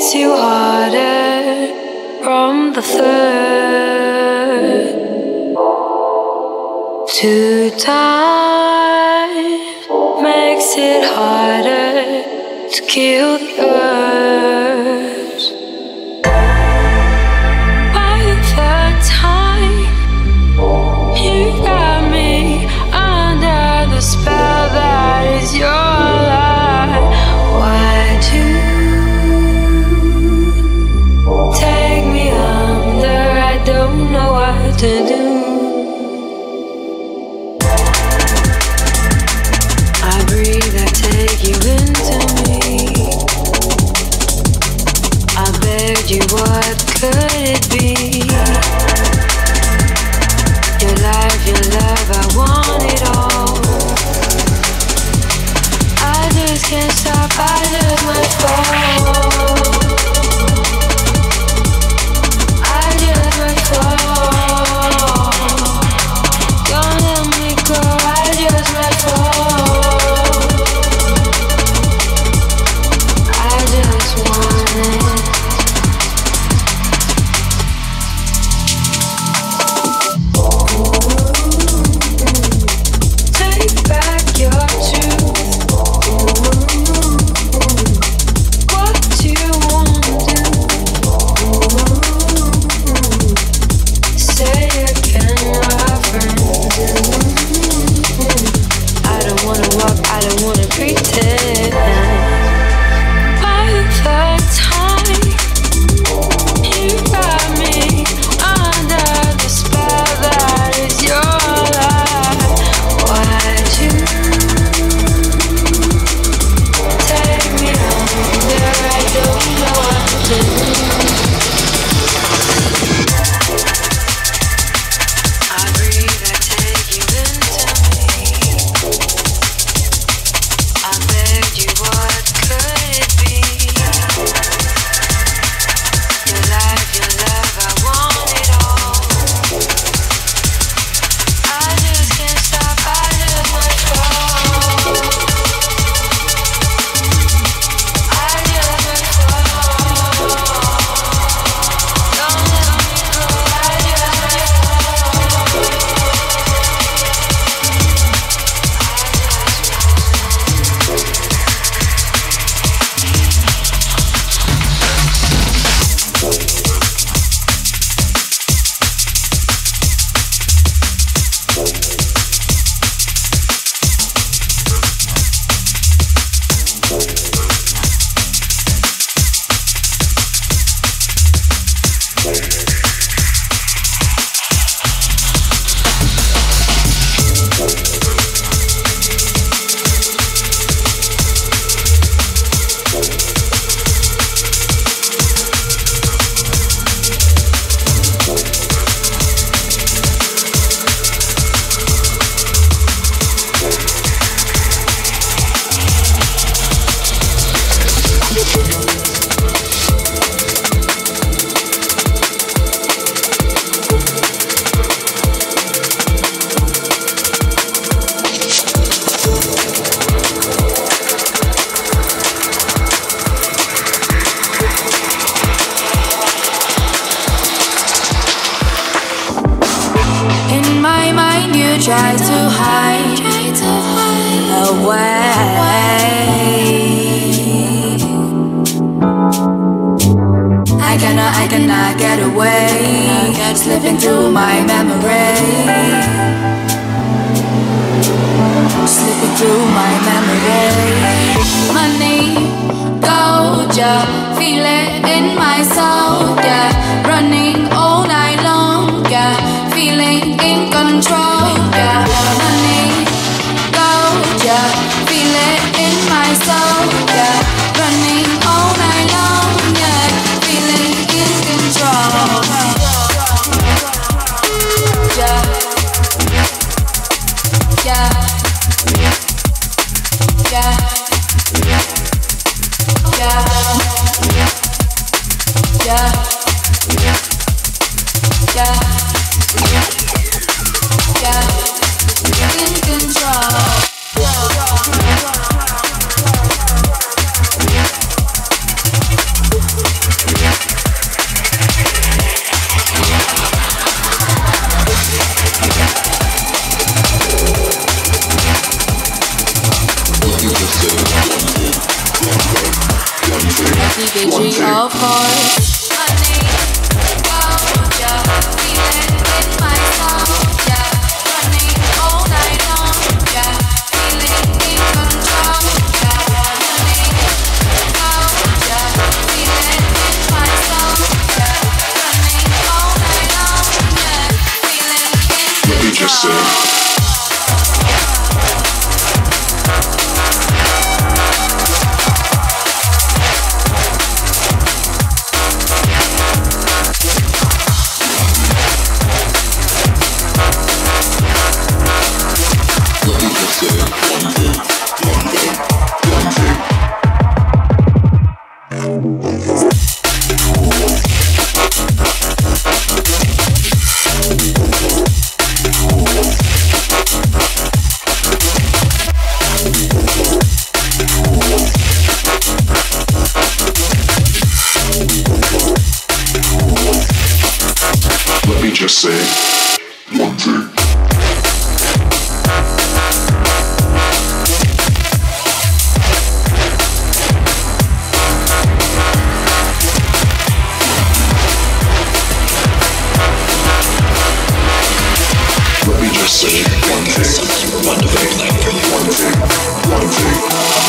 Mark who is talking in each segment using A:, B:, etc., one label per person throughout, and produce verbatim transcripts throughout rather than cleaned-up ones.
A: makes you harder from the third to time makes it harder to kill the urge. By the third time, you got me under the spell that is your life. Why'd you take me under? I don't know what to do. I breathe, I take you into me. I begged you, what could it be? Your life, your love, I want it all. I just can't stop, I just might fall. I just might fall. Don't let me go, I just might fall. I just want it. Take back your truth. What you want to do? Say you can, my friend. I don't wanna walk, I don't wanna pretend. By the third time, you got me under the spell that is your life. Why'd you take me under? I don't know what to do. I breathe, I take you into me. I begged you, what could it be? Your life, your love, I want it all. I just can't stop, I just might fall. I just might fall. Don't let me go, I just might fall.
B: In my mind you try to hide away. I cannot, I cannot get away. Slipping through my memory. Slipping through my memory. Money, gold, yeah. Feel it in my soul, yeah. Running all night long, yeah. Feeling in control, yeah. Money, gold, yeah. Feel it in my soul, yeah. Running all night long, yeah. Feeling in control, yeah. Yeah. Yeah. Yeah. Yeah. Yeah. Yeah. In control. keep it G, of course. Money, gold, yeah, feel it in my soul, yeah. Running all night long, yeah, feeling in control, yeah. Money, gold, yeah, feel it in my soul, yeah. Running all night long, yeah, feeling in control.
C: Let me just say. Just say one thing. Let me just say one thing. One thing. One thing. One thing.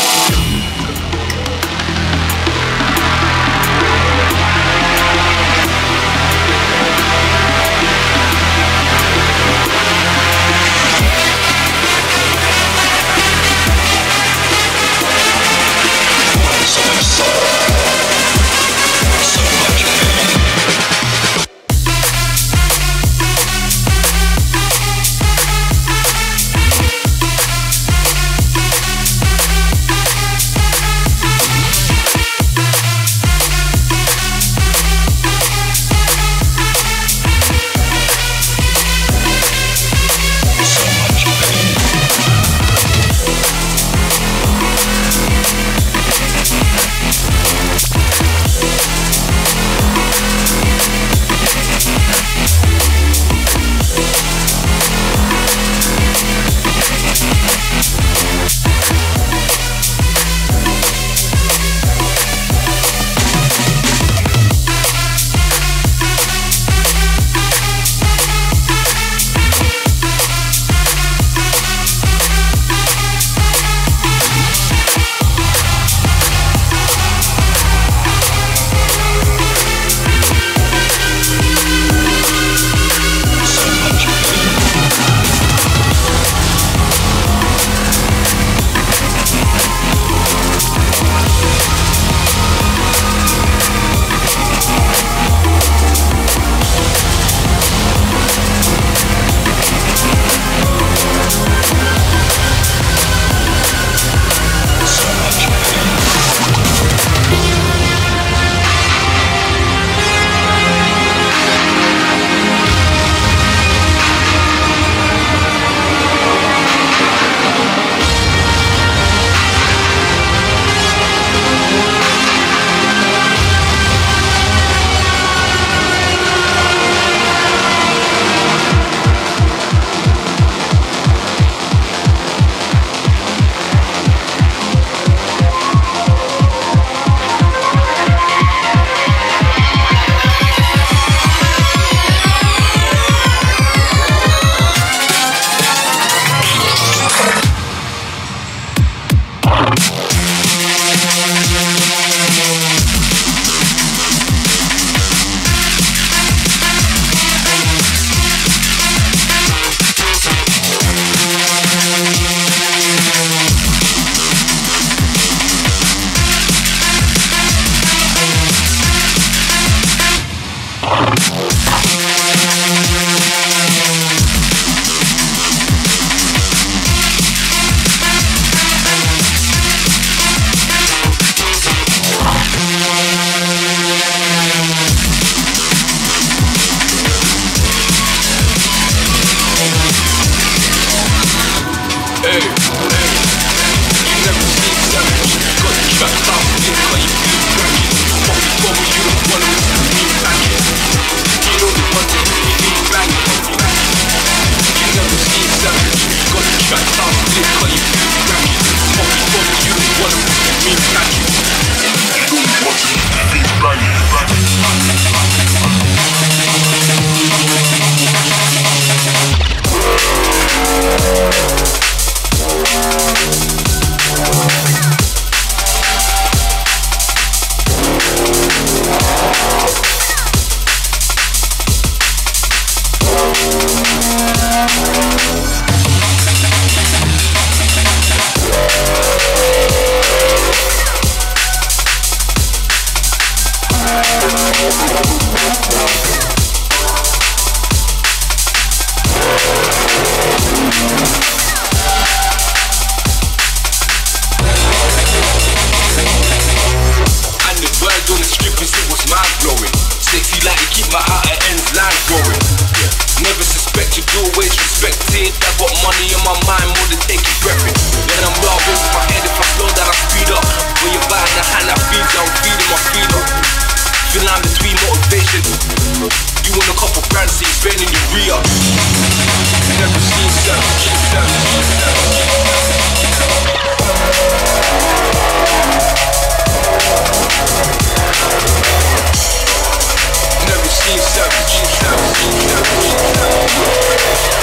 D: cause it was mind-blowing. Sexy like to keep my outer ends line growing. Never suspected, always respected. I got money in my mind more than taking breathing. Then I'm laughing with my head, if I slow down I speed up. When you're by the hand I feed down, feeding my feet up. Feel I'm between motivation. You want a couple grand, so you're spending your re-up. Never seen savage, savage, savage. Never seen savage, savage, savage.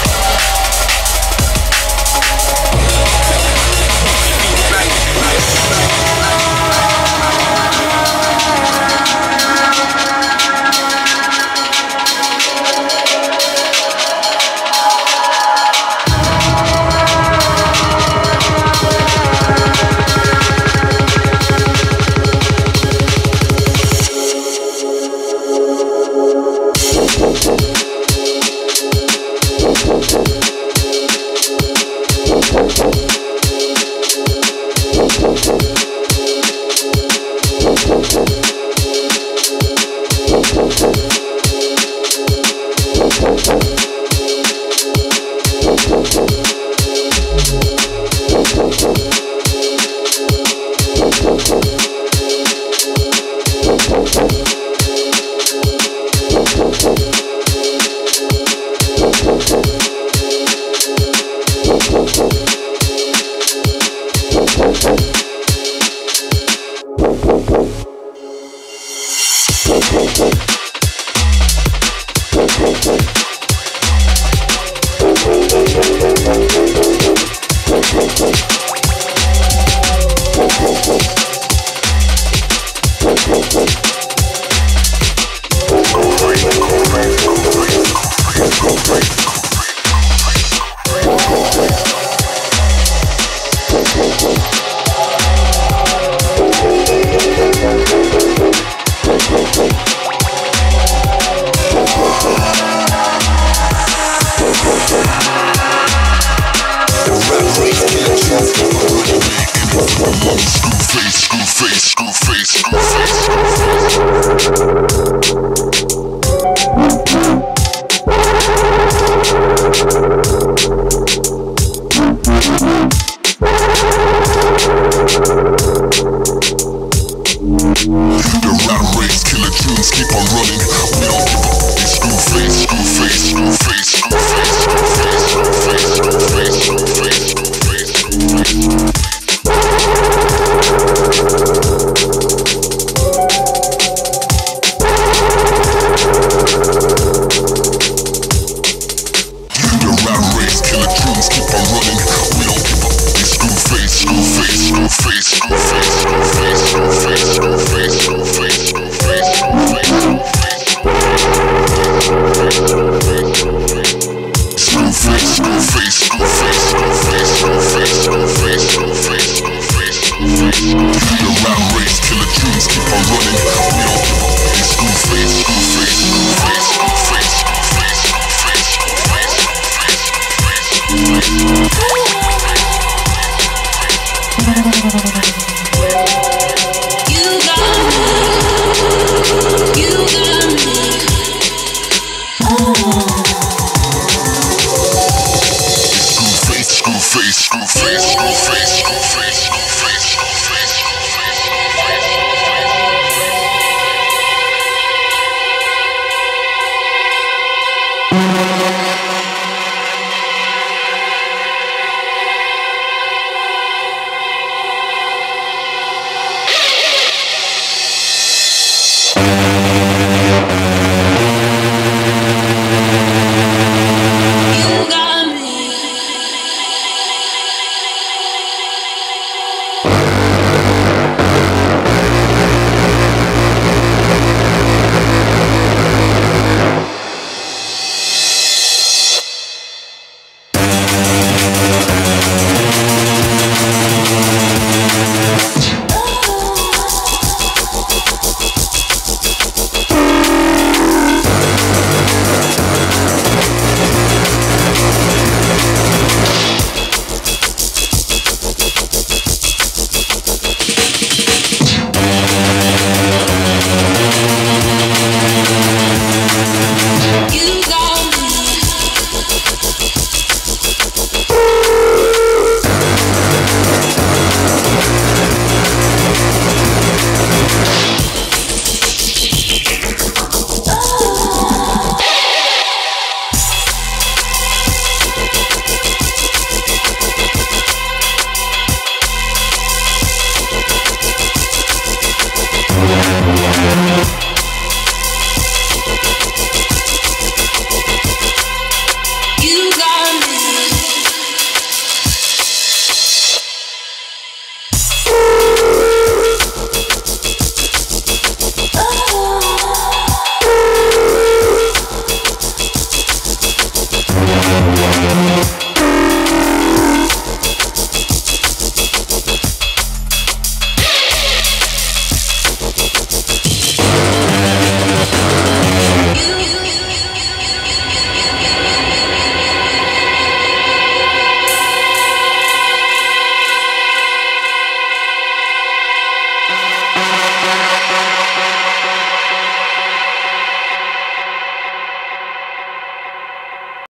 C: The rat race, killer tunes keep on running. We don't